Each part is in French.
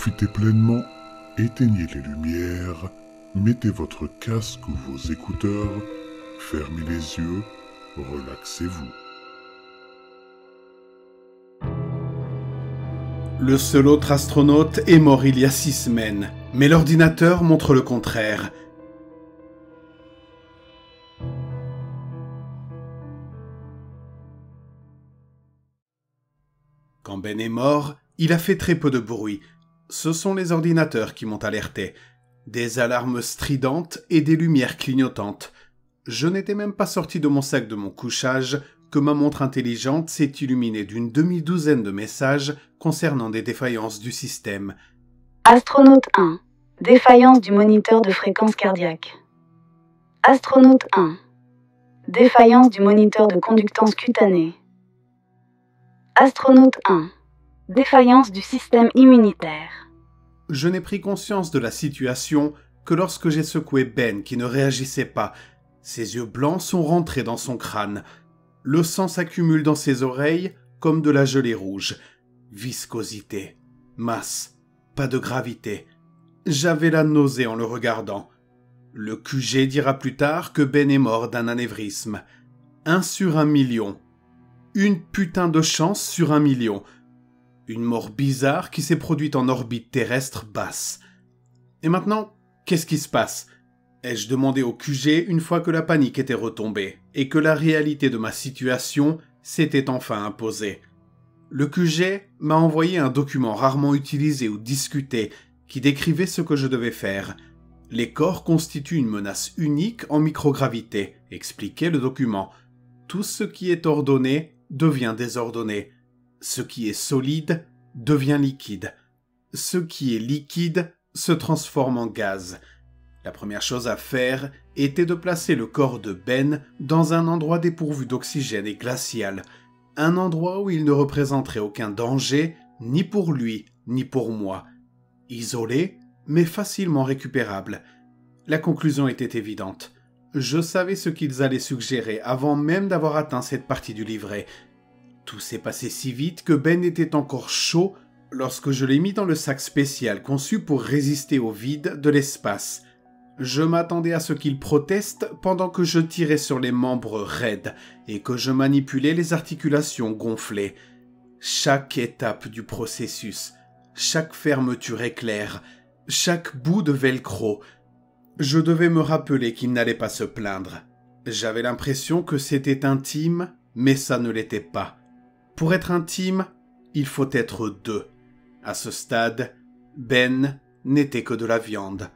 Profitez pleinement, éteignez les lumières, mettez votre casque ou vos écouteurs, fermez les yeux, relaxez-vous. Le seul autre astronaute est mort il y a 6 semaines, mais l'ordinateur montre le contraire. Quand Ben est mort, il a fait très peu de bruit. Ce sont les ordinateurs qui m'ont alerté. Des alarmes stridentes et des lumières clignotantes. Je n'étais même pas sorti de mon sac de mon couchage que ma montre intelligente s'est illuminée d'une demi-douzaine de messages concernant des défaillances du système. Astronaute 1. Défaillance du moniteur de fréquence cardiaque. Astronaute 1. Défaillance du moniteur de conductance cutanée. Astronaute 1. Défaillance du système immunitaire. Je n'ai pris conscience de la situation que lorsque j'ai secoué Ben qui ne réagissait pas. Ses yeux blancs sont rentrés dans son crâne. Le sang s'accumule dans ses oreilles comme de la gelée rouge. Viscosité, masse, pas de gravité. J'avais la nausée en le regardant. Le QG dira plus tard que Ben est mort d'un anévrisme. 1 sur 1 million. Une putain de chance sur 1 million. Une mort bizarre qui s'est produite en orbite terrestre basse. Et maintenant, qu'est-ce qui se passe ? Ai-je demandé au QG une fois que la panique était retombée et que la réalité de ma situation s'était enfin imposée. Le QG m'a envoyé un document rarement utilisé ou discuté qui décrivait ce que je devais faire. Les corps constituent une menace unique en microgravité, expliquait le document. Tout ce qui est ordonné devient désordonné. Ce qui est solide devient liquide. Ce qui est liquide se transforme en gaz. La première chose à faire était de placer le corps de Ben dans un endroit dépourvu d'oxygène et glacial, un endroit où il ne représenterait aucun danger, ni pour lui, ni pour moi. Isolé, mais facilement récupérable. La conclusion était évidente. Je savais ce qu'ils allaient suggérer avant même d'avoir atteint cette partie du livret. Tout s'est passé si vite que Ben était encore chaud lorsque je l'ai mis dans le sac spécial conçu pour résister au vide de l'espace. Je m'attendais à ce qu'il proteste pendant que je tirais sur les membres raides et que je manipulais les articulations gonflées. Chaque étape du processus, chaque fermeture éclair, chaque bout de velcro. Je devais me rappeler qu'il n'allait pas se plaindre. J'avais l'impression que c'était intime, mais ça ne l'était pas. Pour être intime, il faut être deux. À ce stade, Ben n'était que de la viande.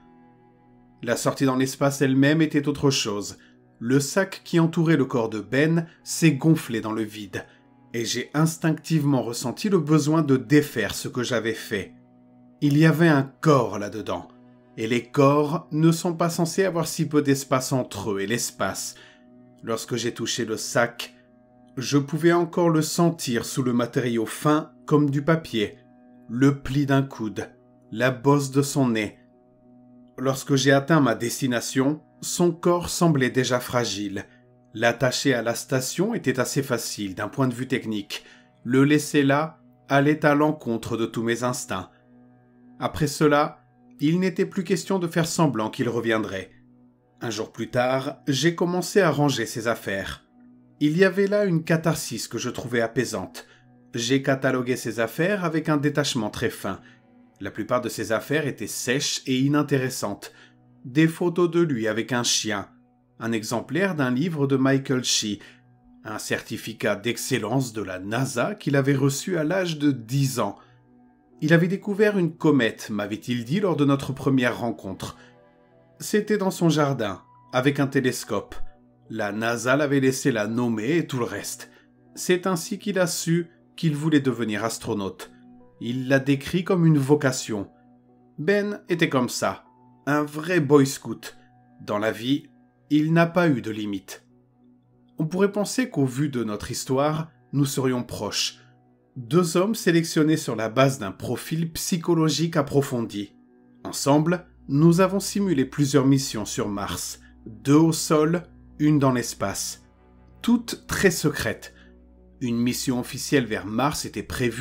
La sortie dans l'espace elle-même était autre chose. Le sac qui entourait le corps de Ben s'est gonflé dans le vide, et j'ai instinctivement ressenti le besoin de défaire ce que j'avais fait. Il y avait un corps là-dedans, et les corps ne sont pas censés avoir si peu d'espace entre eux et l'espace. Lorsque j'ai touché le sac, je pouvais encore le sentir sous le matériau fin comme du papier, le pli d'un coude, la bosse de son nez. Lorsque j'ai atteint ma destination, son corps semblait déjà fragile. L'attacher à la station était assez facile d'un point de vue technique. Le laisser là allait à l'encontre de tous mes instincts. Après cela, il n'était plus question de faire semblant qu'il reviendrait. Un jour plus tard, j'ai commencé à ranger ses affaires. Il y avait là une catharsis que je trouvais apaisante. J'ai catalogué ses affaires avec un détachement très fin. La plupart de ses affaires étaient sèches et inintéressantes. Des photos de lui avec un chien, un exemplaire d'un livre de Michael Shea, un certificat d'excellence de la NASA qu'il avait reçu à l'âge de 10 ans. Il avait découvert une comète, m'avait-il dit lors de notre première rencontre. C'était dans son jardin, avec un télescope. La NASA l'avait laissé la nommer et tout le reste. C'est ainsi qu'il a su qu'il voulait devenir astronaute. Il l'a décrit comme une vocation. Ben était comme ça, un vrai boy scout. Dans la vie, il n'a pas eu de limite. On pourrait penser qu'au vu de notre histoire, nous serions proches. 2 hommes sélectionnés sur la base d'un profil psychologique approfondi. Ensemble, nous avons simulé plusieurs missions sur Mars, 2 au sol, 1 dans l'espace. Toutes très secrètes. Une mission officielle vers Mars était prévue,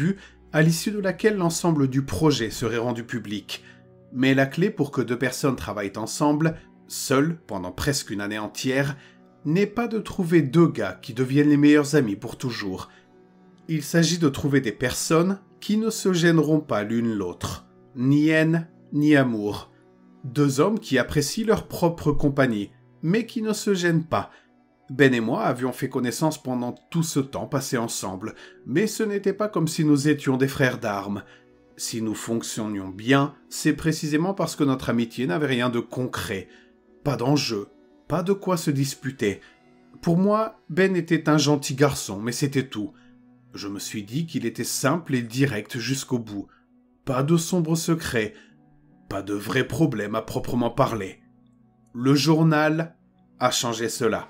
à l'issue de laquelle l'ensemble du projet serait rendu public. Mais la clé pour que deux personnes travaillent ensemble, seules pendant presque une année entière, n'est pas de trouver deux gars qui deviennent les meilleurs amis pour toujours. Il s'agit de trouver des personnes qui ne se gêneront pas l'une l'autre, ni haine, ni amour. Deux hommes qui apprécient leur propre compagnie, mais qui ne se gênent pas. Ben et moi avions fait connaissance pendant tout ce temps passé ensemble, mais ce n'était pas comme si nous étions des frères d'armes. Si nous fonctionnions bien, c'est précisément parce que notre amitié n'avait rien de concret. Pas d'enjeu, pas de quoi se disputer. Pour moi, Ben était un gentil garçon, mais c'était tout. Je me suis dit qu'il était simple et direct jusqu'au bout. Pas de sombres secrets, pas de vrais problèmes à proprement parler. Le journal a changé cela.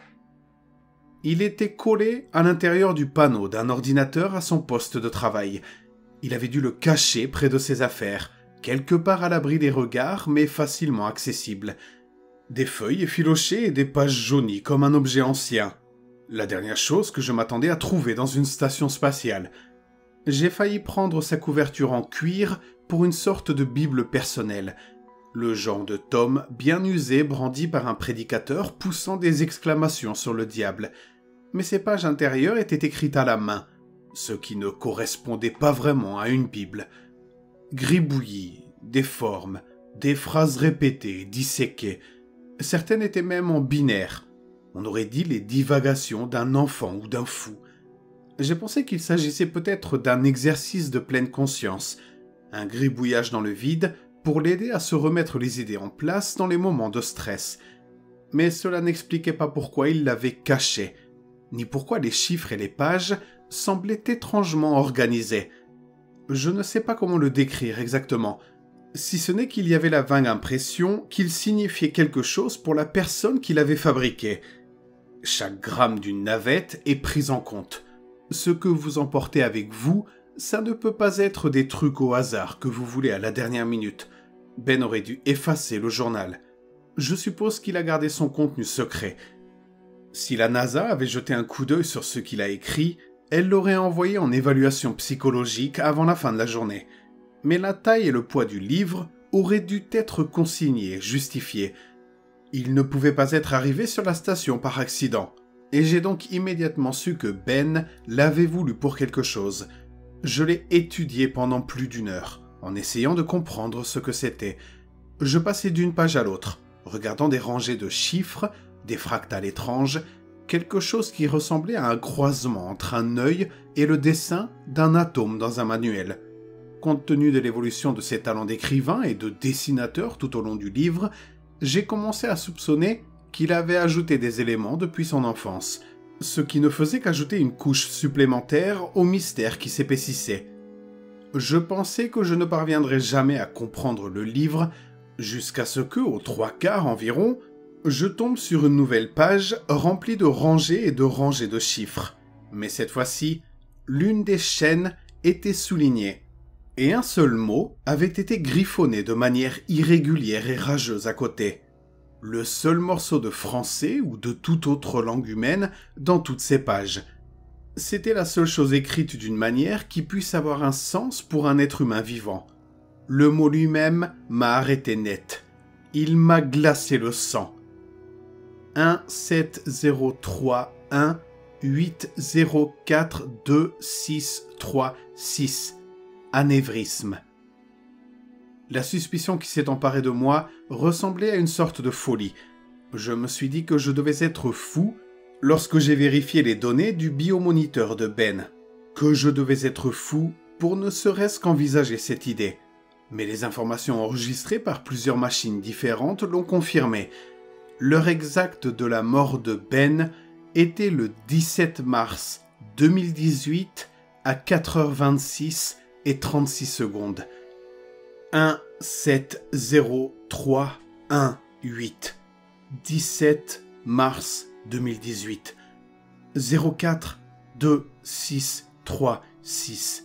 Il était collé à l'intérieur du panneau d'un ordinateur à son poste de travail. Il avait dû le cacher près de ses affaires, quelque part à l'abri des regards, mais facilement accessible. Des feuilles effilochées et des pages jaunies comme un objet ancien. La dernière chose que je m'attendais à trouver dans une station spatiale. J'ai failli prendre sa couverture en cuir pour une sorte de bible personnelle. Le genre de tome bien usé brandi par un prédicateur poussant des exclamations sur le diable. Mais ces pages intérieures étaient écrites à la main, ce qui ne correspondait pas vraiment à une bible. Gribouillis, des formes, des phrases répétées, disséquées. Certaines étaient même en binaire. On aurait dit les divagations d'un enfant ou d'un fou. J'ai pensé qu'il s'agissait peut-être d'un exercice de pleine conscience, un gribouillage dans le vide pour l'aider à se remettre les idées en place dans les moments de stress. Mais cela n'expliquait pas pourquoi il l'avait caché, ni pourquoi les chiffres et les pages semblaient étrangement organisés. Je ne sais pas comment le décrire exactement, si ce n'est qu'il y avait la vague impression qu'il signifiait quelque chose pour la personne qui l'avait fabriqué. Chaque gramme d'une navette est pris en compte. Ce que vous emportez avec vous, ça ne peut pas être des trucs au hasard que vous voulez à la dernière minute. Ben aurait dû effacer le journal. Je suppose qu'il a gardé son contenu secret. Si la NASA avait jeté un coup d'œil sur ce qu'il a écrit, elle l'aurait envoyé en évaluation psychologique avant la fin de la journée. Mais la taille et le poids du livre auraient dû être consignés, justifiés. Il ne pouvait pas être arrivé sur la station par accident. Et j'ai donc immédiatement su que Ben l'avait voulu pour quelque chose. Je l'ai étudié pendant plus d'une heure, en essayant de comprendre ce que c'était. Je passais d'une page à l'autre, regardant des rangées de chiffres, des fractales étranges, quelque chose qui ressemblait à un croisement entre un œil et le dessin d'un atome dans un manuel. Compte tenu de l'évolution de ses talents d'écrivain et de dessinateur tout au long du livre, j'ai commencé à soupçonner qu'il avait ajouté des éléments depuis son enfance, ce qui ne faisait qu'ajouter une couche supplémentaire au mystère qui s'épaississait. Je pensais que je ne parviendrais jamais à comprendre le livre, jusqu'à ce que, aux 3/4 environ, je tombe sur une nouvelle page remplie de rangées et de rangées de chiffres. Mais cette fois-ci, l'une des chaînes était soulignée, et un seul mot avait été griffonné de manière irrégulière et rageuse à côté. Le seul morceau de français ou de toute autre langue humaine dans toutes ces pages. C'était la seule chose écrite d'une manière qui puisse avoir un sens pour un être humain vivant. Le mot lui-même m'a arrêté net. Il m'a glacé le sang. 1703180426336. Anévrisme. La suspicion qui s'est emparée de moi ressemblait à une sorte de folie. Je me suis dit que je devais être fou lorsque j'ai vérifié les données du biomoniteur de Ben. Que je devais être fou pour ne serait-ce qu'envisager cette idée. Mais les informations enregistrées par plusieurs machines différentes l'ont confirmé. L'heure exacte de la mort de Ben était le 17 mars 2018 à 4h26 et 36 secondes. 17031 17 mars 2018 04 2 6 3 6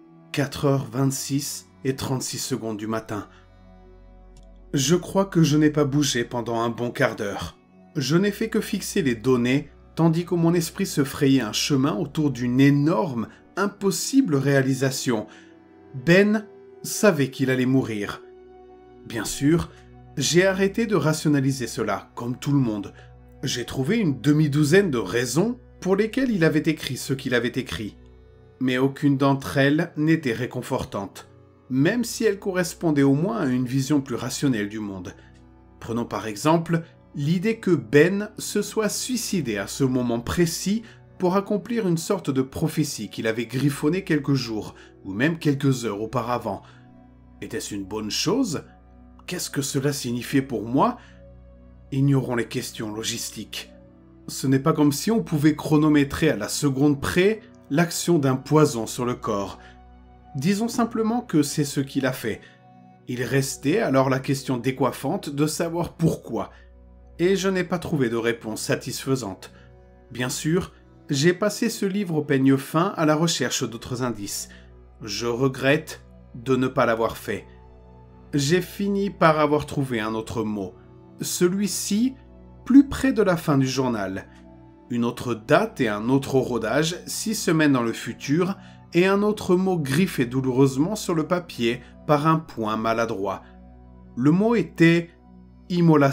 4h26 et 36 secondes du matin. Je crois que je n'ai pas bougé pendant un bon quart d'heure. Je n'ai fait que fixer les données, tandis que mon esprit se frayait un chemin autour d'une énorme, impossible réalisation. Ben savait qu'il allait mourir. Bien sûr, j'ai arrêté de rationaliser cela, comme tout le monde. J'ai trouvé une demi-douzaine de raisons pour lesquelles il avait écrit ce qu'il avait écrit. Mais aucune d'entre elles n'était réconfortante, même si elle correspondait au moins à une vision plus rationnelle du monde. Prenons par exemple l'idée que Ben se soit suicidé à ce moment précis pour accomplir une sorte de prophétie qu'il avait griffonnée quelques jours, ou même quelques heures auparavant. Était-ce une bonne chose ? Qu'est-ce que cela signifiait pour moi ? Ignorons les questions logistiques. Ce n'est pas comme si on pouvait chronométrer à la seconde près l'action d'un poison sur le corps. Disons simplement que c'est ce qu'il a fait. Il restait alors la question décoiffante de savoir pourquoi, et je n'ai pas trouvé de réponse satisfaisante. Bien sûr, j'ai passé ce livre au peigne fin à la recherche d'autres indices. Je regrette de ne pas l'avoir fait. J'ai fini par avoir trouvé un autre mot. Celui-ci, plus près de la fin du journal. Une autre date et un autre rodage, 6 semaines dans le futur, et un autre mot griffé douloureusement sur le papier par un point maladroit. Le mot était « immolation ».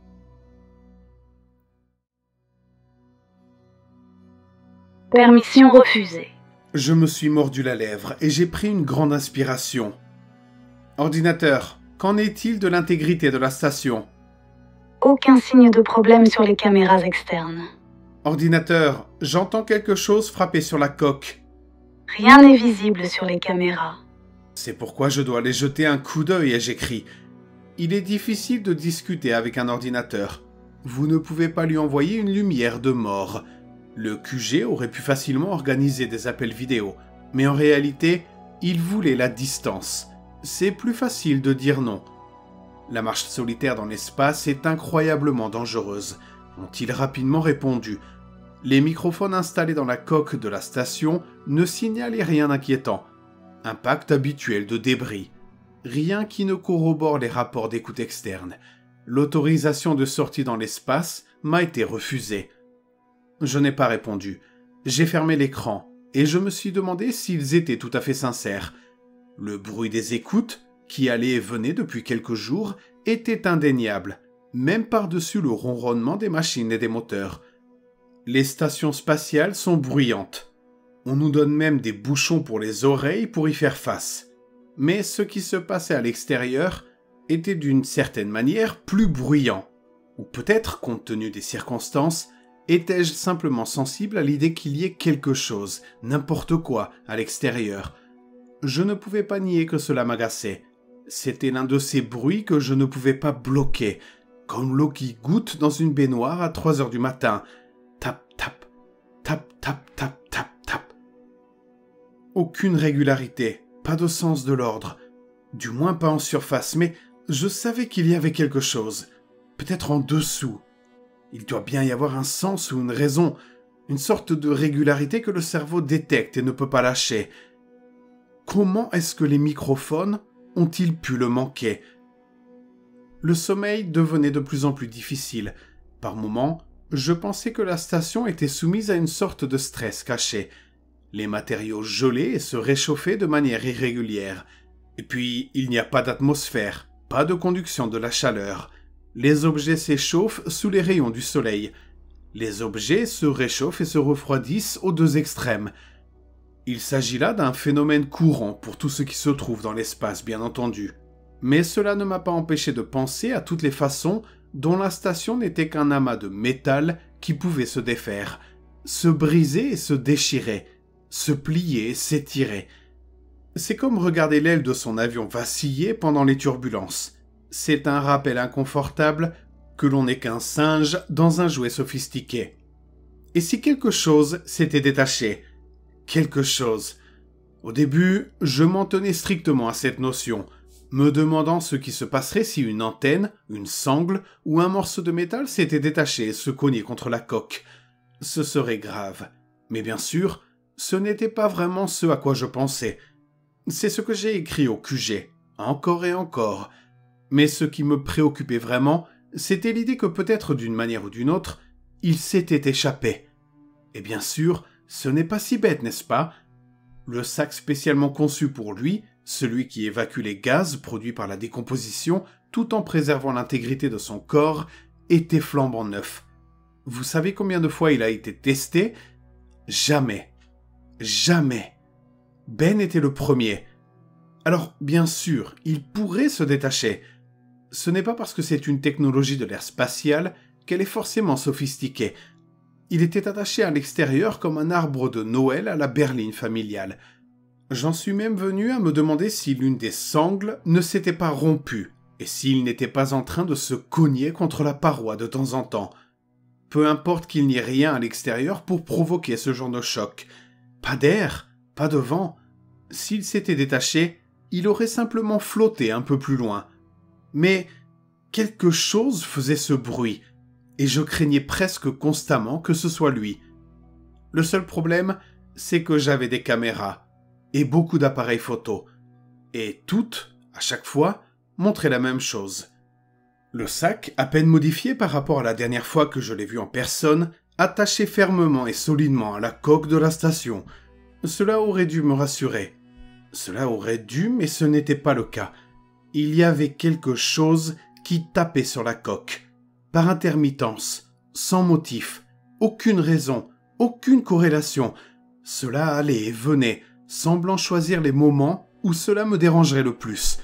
Permission refusée. Je me suis mordu la lèvre et j'ai pris une grande inspiration. Ordinateur, qu'en est-il de l'intégrité de la station ? Aucun signe de problème sur les caméras externes. Ordinateur, j'entends quelque chose frapper sur la coque. Rien n'est visible sur les caméras. C'est pourquoi je dois aller jeter un coup d'œil, ai-je écrit. Il est difficile de discuter avec un ordinateur. Vous ne pouvez pas lui envoyer une lumière de mort. Le QG aurait pu facilement organiser des appels vidéo, mais en réalité, il voulait la distance. C'est plus facile de dire non. La marche solitaire dans l'espace est incroyablement dangereuse, ont-ils rapidement répondu. Les microphones installés dans la coque de la station ne signalaient rien d'inquiétant. Impact habituel de débris. Rien qui ne corrobore les rapports d'écoute externe. L'autorisation de sortie dans l'espace m'a été refusée. Je n'ai pas répondu. J'ai fermé l'écran et je me suis demandé s'ils étaient tout à fait sincères. Le bruit des écoutes, qui allait et venait depuis quelques jours, était indéniable, même par-dessus le ronronnement des machines et des moteurs. Les stations spatiales sont bruyantes. On nous donne même des bouchons pour les oreilles pour y faire face. Mais ce qui se passait à l'extérieur était d'une certaine manière plus bruyant. Ou peut-être, compte tenu des circonstances, étais-je simplement sensible à l'idée qu'il y ait quelque chose, n'importe quoi, à l'extérieur. Je ne pouvais pas nier que cela m'agaçait. C'était l'un de ces bruits que je ne pouvais pas bloquer, comme l'eau qui goutte dans une baignoire à 3 heures du matin. Tap, tap, tap, tap, tap, tap, tap. Aucune régularité, pas de sens de l'ordre. Du moins pas en surface, mais je savais qu'il y avait quelque chose. Peut-être en dessous. Il doit bien y avoir un sens ou une raison, une sorte de régularité que le cerveau détecte et ne peut pas lâcher. Comment est-ce que les microphones ont-ils pu le manquer ? Le sommeil devenait de plus en plus difficile. Par moments, je pensais que la station était soumise à une sorte de stress caché. Les matériaux gelaient et se réchauffaient de manière irrégulière. Et puis, il n'y a pas d'atmosphère, pas de conduction de la chaleur. Les objets s'échauffent sous les rayons du soleil. Les objets se réchauffent et se refroidissent aux deux extrêmes. Il s'agit là d'un phénomène courant pour tout ce qui se trouve dans l'espace, bien entendu. Mais cela ne m'a pas empêché de penser à toutes les façons dont la station n'était qu'un amas de métal qui pouvait se défaire, se briser et se déchirer, se plier et s'étirer. C'est comme regarder l'aile de son avion vaciller pendant les turbulences. C'est un rappel inconfortable que l'on n'est qu'un singe dans un jouet sophistiqué. Et si quelque chose s'était détaché ? Quelque chose. Au début, je m'en tenais strictement à cette notion, me demandant ce qui se passerait si une antenne, une sangle ou un morceau de métal s'était détaché et se cognait contre la coque. Ce serait grave. Mais bien sûr, ce n'était pas vraiment ce à quoi je pensais. C'est ce que j'ai écrit au QG, encore et encore. Mais ce qui me préoccupait vraiment, c'était l'idée que peut-être d'une manière ou d'une autre, il s'était échappé. Et bien sûr, ce n'est pas si bête, n'est-ce pas ? Le sac spécialement conçu pour lui, celui qui évacue les gaz produits par la décomposition tout en préservant l'intégrité de son corps, était flambant neuf. Vous savez combien de fois il a été testé? Jamais. Jamais. Ben était le premier. Alors, bien sûr, il pourrait se détacher. Ce n'est pas parce que c'est une technologie de l'ère spatiale qu'elle est forcément sophistiquée. Il était attaché à l'extérieur comme un arbre de Noël à la berline familiale. J'en suis même venu à me demander si l'une des sangles ne s'était pas rompue et s'il n'était pas en train de se cogner contre la paroi de temps en temps. Peu importe qu'il n'y ait rien à l'extérieur pour provoquer ce genre de choc. Pas d'air, pas de vent. S'il s'était détaché, il aurait simplement flotté un peu plus loin. Mais quelque chose faisait ce bruit, et je craignais presque constamment que ce soit lui. Le seul problème, c'est que j'avais des caméras, et beaucoup d'appareils photo, et toutes, à chaque fois, montraient la même chose. Le sac, à peine modifié par rapport à la dernière fois que je l'ai vu en personne, attaché fermement et solidement à la coque de la station. Cela aurait dû me rassurer. Cela aurait dû, mais ce n'était pas le cas. Il y avait quelque chose qui tapait sur la coque, par intermittence, sans motif, aucune raison, aucune corrélation. Cela allait et venait, semblant choisir les moments où cela me dérangerait le plus.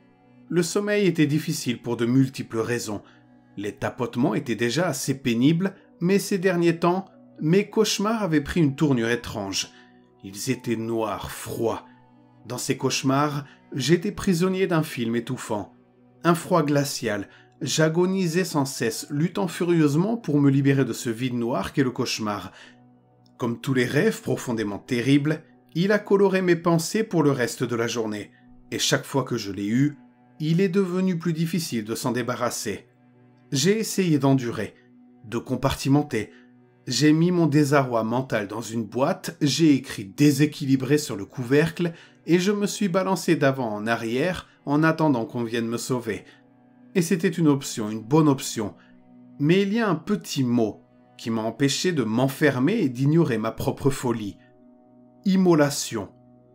Le sommeil était difficile pour de multiples raisons. Les tapotements étaient déjà assez pénibles, mais ces derniers temps, mes cauchemars avaient pris une tournure étrange. Ils étaient noirs, froids. Dans ces cauchemars, j'étais prisonnier d'un film étouffant. Un froid glacial, j'agonisais sans cesse, luttant furieusement pour me libérer de ce vide noir qu'est le cauchemar. Comme tous les rêves profondément terribles, il a coloré mes pensées pour le reste de la journée, et chaque fois que je l'ai eu, il est devenu plus difficile de s'en débarrasser. J'ai essayé d'endurer, de compartimenter. J'ai mis mon désarroi mental dans une boîte, j'ai écrit déséquilibré sur le couvercle et je me suis balancé d'avant en arrière en attendant qu'on vienne me sauver. Et c'était une option, une bonne option. Mais il y a un petit mot qui m'a empêché de m'enfermer et d'ignorer ma propre folie. Immolation.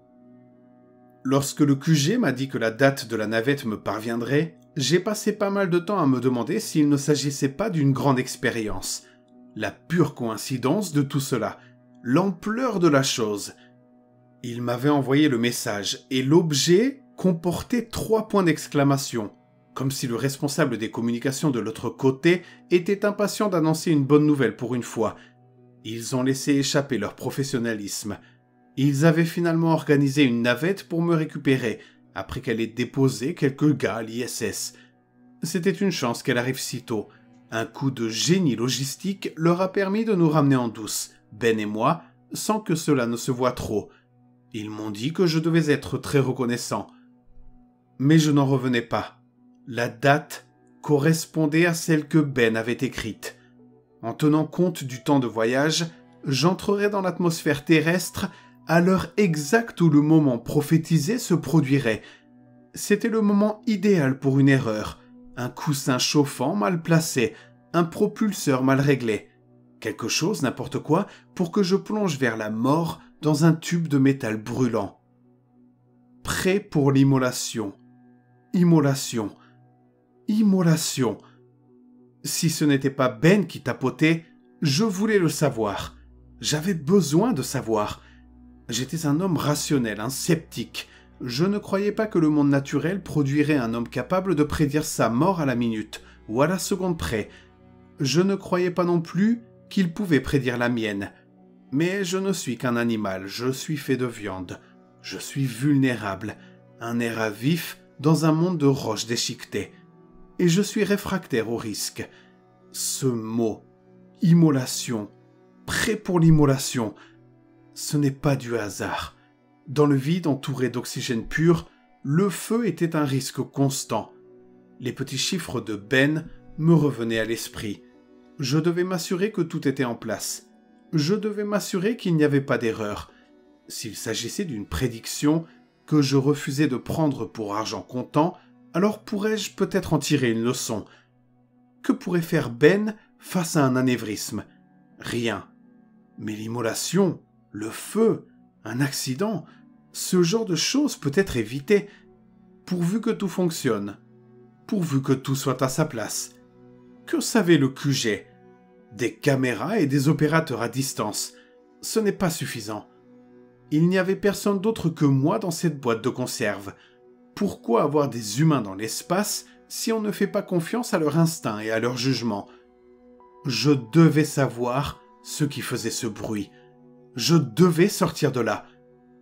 Lorsque le QG m'a dit que la date de la navette me parviendrait, j'ai passé pas mal de temps à me demander s'il ne s'agissait pas d'une grande expérience. La pure coïncidence de tout cela, l'ampleur de la chose. Il m'avait envoyé le message et l'objet comportait 3 points d'exclamation, comme si le responsable des communications de l'autre côté était impatient d'annoncer une bonne nouvelle pour une fois. Ils ont laissé échapper leur professionnalisme. Ils avaient finalement organisé une navette pour me récupérer, après qu'elle ait déposé quelques gars à l'ISS. C'était une chance qu'elle arrive si tôt. Un coup de génie logistique leur a permis de nous ramener en douce, Ben et moi, sans que cela ne se voie trop. Ils m'ont dit que je devais être très reconnaissant. Mais je n'en revenais pas. La date correspondait à celle que Ben avait écrite. En tenant compte du temps de voyage, j'entrerais dans l'atmosphère terrestre à l'heure exacte où le moment prophétisé se produirait. C'était le moment idéal pour une erreur. Un coussin chauffant mal placé, un propulseur mal réglé. Quelque chose, n'importe quoi, pour que je plonge vers la mort dans un tube de métal brûlant. Prêt pour l'immolation. Immolation. Immolation. Si ce n'était pas Ben qui tapotait, je voulais le savoir. J'avais besoin de savoir. J'étais un homme rationnel, un sceptique. Je ne croyais pas que le monde naturel produirait un homme capable de prédire sa mort à la minute, ou à la seconde près. Je ne croyais pas non plus qu'il pouvait prédire la mienne. Mais je ne suis qu'un animal, je suis fait de viande. Je suis vulnérable, un air à vif dans un monde de roches déchiquetées. Et je suis réfractaire au risque. Ce mot, immolation, prêt pour l'immolation, ce n'est pas du hasard. Dans le vide entouré d'oxygène pur, le feu était un risque constant. Les petits chiffres de Ben me revenaient à l'esprit. Je devais m'assurer que tout était en place. Je devais m'assurer qu'il n'y avait pas d'erreur. S'il s'agissait d'une prédiction que je refusais de prendre pour argent comptant, alors pourrais-je peut-être en tirer une leçon. Que pourrait faire Ben face à un anévrisme? Rien. Mais l'immolation, le feu, un accident, Ce genre de choses peut être évité, pourvu que tout fonctionne, pourvu que tout soit à sa place. Que savait le QG? Des caméras et des opérateurs à distance, ce n'est pas suffisant. Il n'y avait personne d'autre que moi dans cette boîte de conserve. Pourquoi avoir des humains dans l'espace si on ne fait pas confiance à leur instinct et à leur jugement? Je devais savoir ce qui faisait ce bruit. Je devais sortir de là.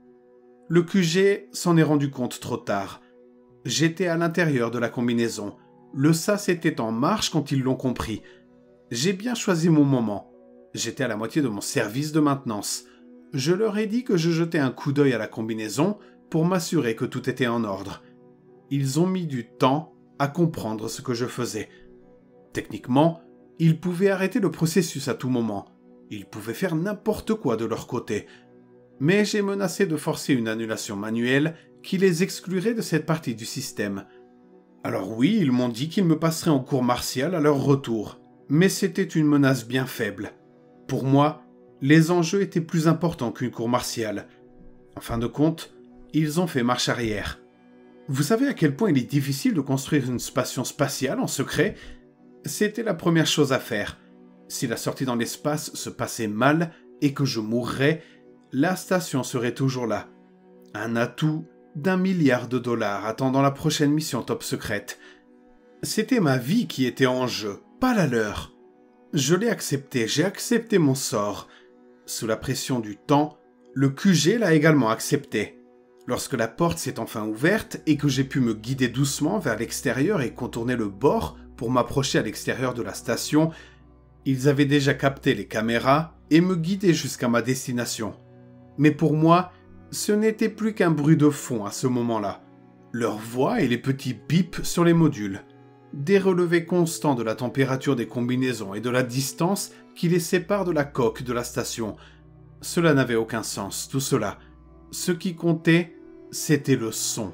Le QG s'en est rendu compte trop tard. J'étais à l'intérieur de la combinaison. Le SAS était en marche quand ils l'ont compris. J'ai bien choisi mon moment. J'étais à la moitié de mon service de maintenance. Je leur ai dit que je jetais un coup d'œil à la combinaison pour m'assurer que tout était en ordre. Ils ont mis du temps à comprendre ce que je faisais. Techniquement, ils pouvaient arrêter le processus à tout moment. Ils pouvaient faire n'importe quoi de leur côté. Mais j'ai menacé de forcer une annulation manuelle qui les exclurait de cette partie du système. Alors oui, ils m'ont dit qu'ils me passeraient en cours martial à leur retour. Mais c'était une menace bien faible. Pour moi, les enjeux étaient plus importants qu'une cour martiale. En fin de compte, ils ont fait marche arrière. Vous savez à quel point il est difficile de construire une station spatiale en secret? C'était la première chose à faire. Si la sortie dans l'espace se passait mal et que je mourrais, la station serait toujours là. Un atout d'1 milliard de dollars attendant la prochaine mission top secrète. C'était ma vie qui était en jeu, pas la leur. Je l'ai accepté, j'ai accepté mon sort. Sous la pression du temps, le QG l'a également accepté. Lorsque la porte s'est enfin ouverte et que j'ai pu me guider doucement vers l'extérieur et contourner le bord pour m'approcher à l'extérieur de la station, ils avaient déjà capté les caméras et me guidaient jusqu'à ma destination. Mais pour moi, ce n'était plus qu'un bruit de fond à ce moment-là. Leur voix et les petits bips sur les modules. Des relevés constants de la température des combinaisons et de la distance qui les sépare de la coque de la station. Cela n'avait aucun sens, tout cela. Ce qui comptait, c'était le son.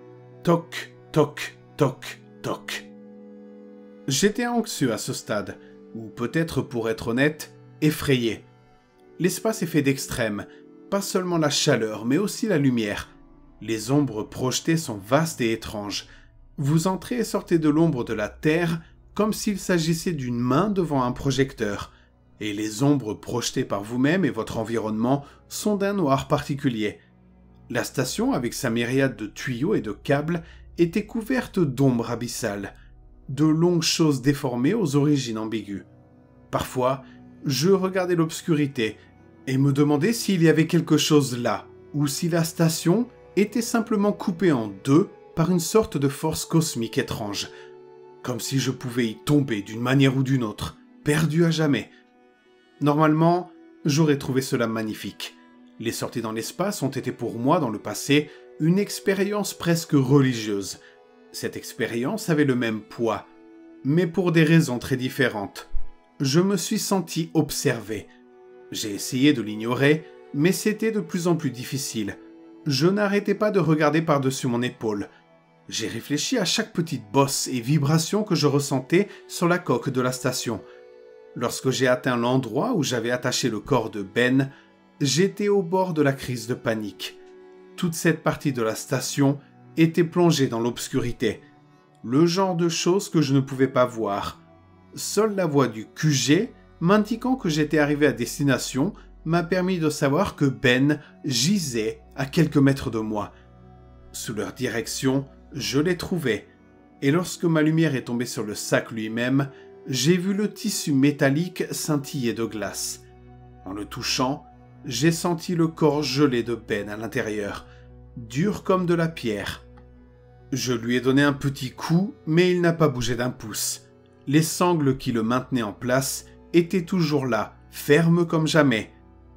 Toc, toc, toc, toc. J'étais anxieux à ce stade, ou peut-être pour être honnête, effrayé. L'espace est fait d'extrêmes, pas seulement la chaleur, mais aussi la lumière. Les ombres projetées sont vastes et étranges. Vous entrez et sortez de l'ombre de la Terre comme s'il s'agissait d'une main devant un projecteur, et les ombres projetées par vous-même et votre environnement sont d'un noir particulier. La station, avec sa myriade de tuyaux et de câbles, était couverte d'ombres abyssales, de longues choses déformées aux origines ambiguës. Parfois, je regardais l'obscurité et me demandais s'il y avait quelque chose là, ou si la station était simplement coupée en deux par une sorte de force cosmique étrange, comme si je pouvais y tomber d'une manière ou d'une autre, perdu à jamais. Normalement, j'aurais trouvé cela magnifique. Les sorties dans l'espace ont été pour moi, dans le passé, une expérience presque religieuse. Cette expérience avait le même poids, mais pour des raisons très différentes. Je me suis senti observé. J'ai essayé de l'ignorer, mais c'était de plus en plus difficile. Je n'arrêtais pas de regarder par-dessus mon épaule. J'ai réfléchi à chaque petite bosse et vibration que je ressentais sur la coque de la station. Lorsque j'ai atteint l'endroit où j'avais attaché le corps de Ben, j'étais au bord de la crise de panique. Toute cette partie de la station était plongée dans l'obscurité. Le genre de choses que je ne pouvais pas voir. Seule la voix du QG, m'indiquant que j'étais arrivé à destination, m'a permis de savoir que Ben gisait à quelques mètres de moi. Sous leur direction, je l'ai trouvé, et lorsque ma lumière est tombée sur le sac lui-même, j'ai vu le tissu métallique scintiller de glace. En le touchant, j'ai senti le corps gelé de Ben à l'intérieur, dur comme de la pierre. Je lui ai donné un petit coup, mais il n'a pas bougé d'un pouce. Les sangles qui le maintenaient en place étaient toujours là, fermes comme jamais.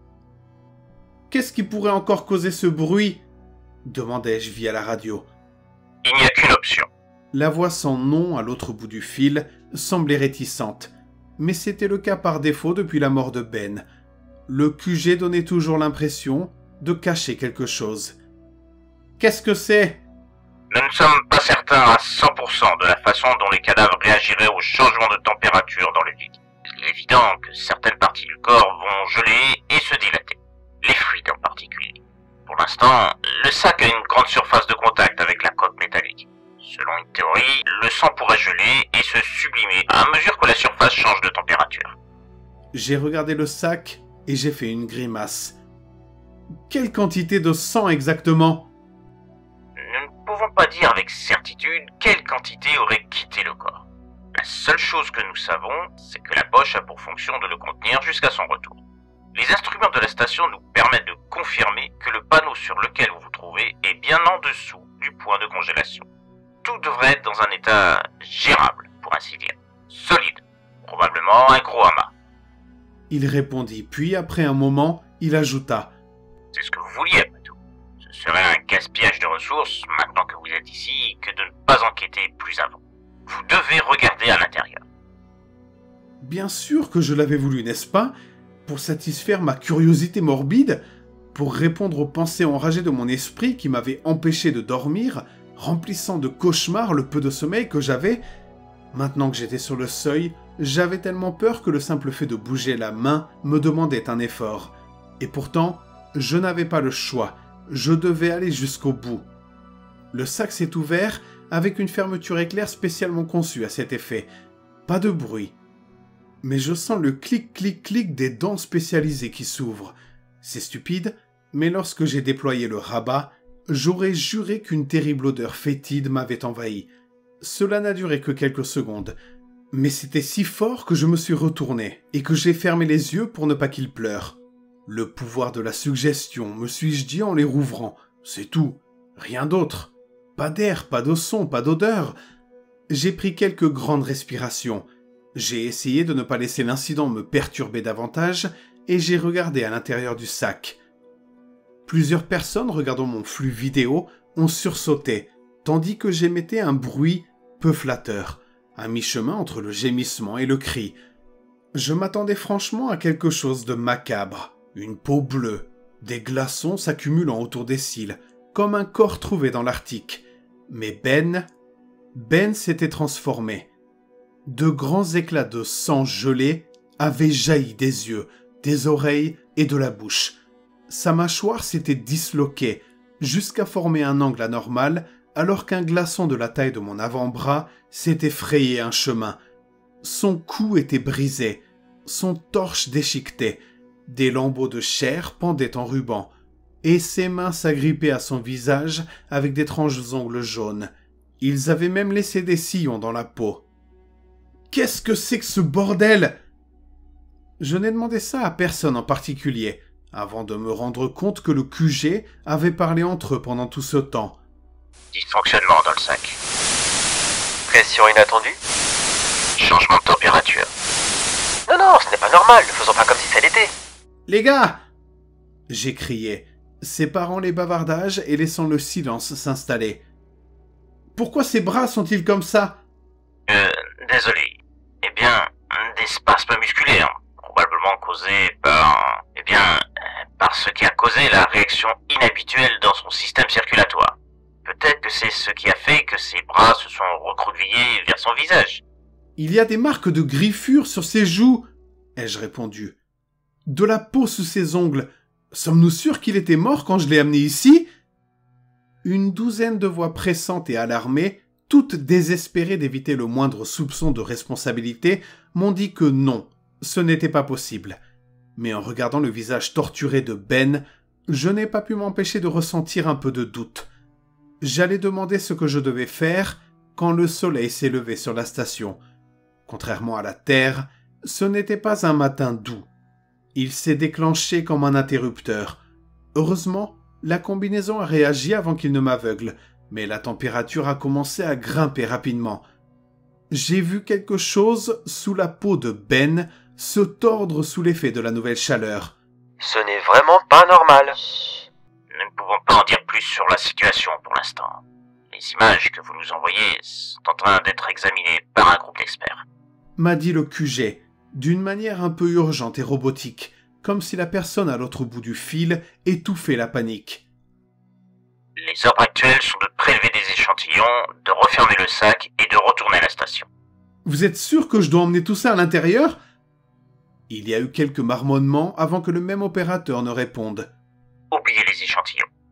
« Qu'est-ce qui pourrait encore causer ce bruit ?» demandai-je via la radio. « Il n'y a qu'une option. » La voix sans nom à l'autre bout du fil semblait réticente, mais c'était le cas par défaut depuis la mort de Ben. Le QG donnait toujours l'impression de cacher quelque chose. « Qu'est-ce que c'est ?» Nous ne sommes pas certains à 100% de la façon dont les cadavres réagiraient au changement de température dans le liquide. Il est évident que certaines parties du corps vont geler et se dilater. Les fluides en particulier. Pour l'instant, le sac a une grande surface de contact avec la coque métallique. Selon une théorie, le sang pourrait geler et se sublimer à mesure que la surface change de température. J'ai regardé le sac et j'ai fait une grimace. Quelle quantité de sang exactement? Nous ne pouvons pas dire avec certitude quelle quantité aurait quitté le corps. La seule chose que nous savons, c'est que la poche a pour fonction de le contenir jusqu'à son retour. Les instruments de la station nous permettent de confirmer que le panneau sur lequel vous vous trouvez est bien en dessous du point de congélation. Tout devrait être dans un état gérable, pour ainsi dire. Solide. Probablement un gros amas. Il répondit, puis après un moment, il ajouta. C'est ce que vous vouliez, après tout. Ce serait un gaspillage de ressources, maintenant que vous êtes ici, que de ne pas enquêter plus avant. Vous devez regarder à l'intérieur. Bien sûr que je l'avais voulu, n'est-ce pas? Pour satisfaire ma curiosité morbide, pour répondre aux pensées enragées de mon esprit qui m'avaient empêché de dormir, remplissant de cauchemars le peu de sommeil que j'avais. Maintenant que j'étais sur le seuil, j'avais tellement peur que le simple fait de bouger la main me demandait un effort. Et pourtant, je n'avais pas le choix, je devais aller jusqu'au bout. Le sac s'est ouvert avec une fermeture éclair spécialement conçue à cet effet. Pas de bruit. Mais je sens le clic-clic-clic des dents spécialisées qui s'ouvrent. C'est stupide, mais lorsque j'ai déployé le rabat, j'aurais juré qu'une terrible odeur fétide m'avait envahi. Cela n'a duré que quelques secondes, mais c'était si fort que je me suis retourné et que j'ai fermé les yeux pour ne pas qu'il pleure. Le pouvoir de la suggestion, me suis-je dit en les rouvrant. C'est tout, rien d'autre. Pas d'air, pas de son, pas d'odeur. J'ai pris quelques grandes respirations. J'ai essayé de ne pas laisser l'incident me perturber davantage et j'ai regardé à l'intérieur du sac. Plusieurs personnes regardant mon flux vidéo ont sursauté, tandis que j'émettais un bruit peu flatteur, à mi-chemin entre le gémissement et le cri. Je m'attendais franchement à quelque chose de macabre, une peau bleue, des glaçons s'accumulant autour des cils, comme un corps trouvé dans l'Arctique. Mais Ben s'était transformé. De grands éclats de sang gelé avaient jailli des yeux, des oreilles et de la bouche. Sa mâchoire s'était disloquée jusqu'à former un angle anormal alors qu'un glaçon de la taille de mon avant-bras s'était frayé un chemin. Son cou était brisé, son torse déchiqueté, des lambeaux de chair pendaient en ruban, et ses mains s'agrippaient à son visage avec d'étranges ongles jaunes. Ils avaient même laissé des sillons dans la peau. Qu'est-ce que c'est que ce bordel? Je n'ai demandé ça à personne en particulier, avant de me rendre compte que le QG avait parlé entre eux pendant tout ce temps. Dysfonctionnement dans le sac. Pression inattendue? Changement de température. Non, ce n'est pas normal, ne faisons pas comme si ça l'était. Les gars! J'ai crié, séparant les bavardages et laissant le silence s'installer. Pourquoi ses bras sont-ils comme ça? Désolé. Eh bien, des spasmes musculaires, probablement causés par ce qui a causé la réaction inhabituelle dans son système circulatoire. Peut-être que c'est ce qui a fait que ses bras se sont recroquevillés vers son visage. Il y a des marques de griffures sur ses joues, ai-je répondu. De la peau sous ses ongles. Sommes-nous sûrs qu'il était mort quand je l'ai amené ici? Une douzaine de voix pressantes et alarmées, toutes désespérées d'éviter le moindre soupçon de responsabilité, m'ont dit que non, ce n'était pas possible. Mais en regardant le visage torturé de Ben, je n'ai pas pu m'empêcher de ressentir un peu de doute. J'allais demander ce que je devais faire quand le soleil s'est levé sur la station. Contrairement à la Terre, ce n'était pas un matin doux. Il s'est déclenché comme un interrupteur. Heureusement, la combinaison a réagi avant qu'il ne m'aveugle, mais la température a commencé à grimper rapidement. J'ai vu quelque chose sous la peau de Ben se tordre sous l'effet de la nouvelle chaleur. Ce n'est vraiment pas normal. Nous ne pouvons pas en dire plus sur la situation pour l'instant. Les images que vous nous envoyez sont en train d'être examinées par un groupe d'experts. M'a dit le QG, d'une manière un peu urgente et robotique, comme si la personne à l'autre bout du fil étouffait la panique. Les ordres actuels sont de prélever des échantillons, de refermer le sac et de retourner à la station. Vous êtes sûr que je dois emmener tout ça à l'intérieur? Il y a eu quelques marmonnements avant que le même opérateur ne réponde. Oubliez les échantillons.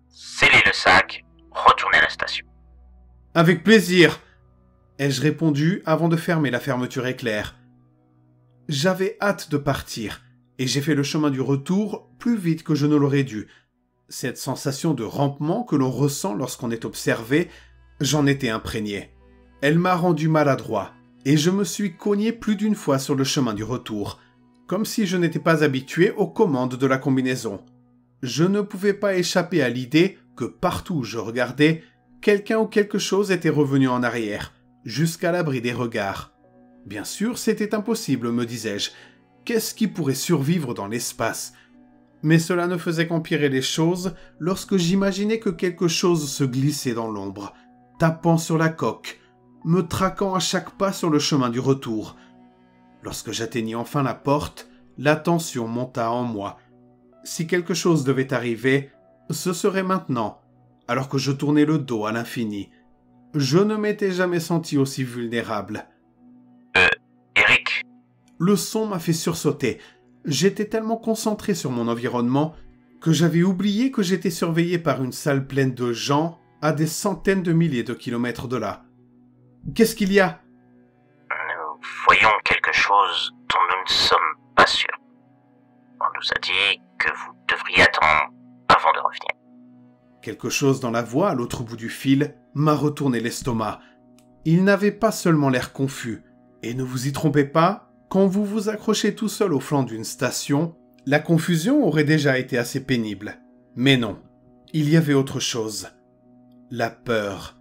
sac, retournez à la station. Avec plaisir, ai-je répondu avant de fermer la fermeture éclair. J'avais hâte de partir, et j'ai fait le chemin du retour plus vite que je ne l'aurais dû. Cette sensation de rampement que l'on ressent lorsqu'on est observé, j'en étais imprégné. Elle m'a rendu maladroit, et je me suis cogné plus d'une fois sur le chemin du retour, comme si je n'étais pas habitué aux commandes de la combinaison. Je ne pouvais pas échapper à l'idée que partout où je regardais, quelqu'un ou quelque chose était revenu en arrière, jusqu'à l'abri des regards. Bien sûr, c'était impossible, me disais-je. Qu'est-ce qui pourrait survivre dans l'espace ? Mais cela ne faisait qu'empirer les choses lorsque j'imaginais que quelque chose se glissait dans l'ombre, tapant sur la coque, me traquant à chaque pas sur le chemin du retour. Lorsque j'atteignis enfin la porte, la tension monta en moi. Si quelque chose devait arriver, ce serait maintenant, alors que je tournais le dos à l'infini. Je ne m'étais jamais senti aussi vulnérable. Eric ? Le son m'a fait sursauter. J'étais tellement concentré sur mon environnement que j'avais oublié que j'étais surveillé par une salle pleine de gens à des centaines de milliers de kilomètres de là. Qu'est-ce qu'il y a ? Nous voyons quelque chose dont nous ne sommes pas sûrs. On nous a dit que vous devriez attendre avant de revenir. Quelque chose dans la voix à l'autre bout du fil m'a retourné l'estomac. Il n'avait pas seulement l'air confus. Et ne vous y trompez pas, quand vous vous accrochez tout seul au flanc d'une station, la confusion aurait déjà été assez pénible. Mais non, il y avait autre chose. La peur.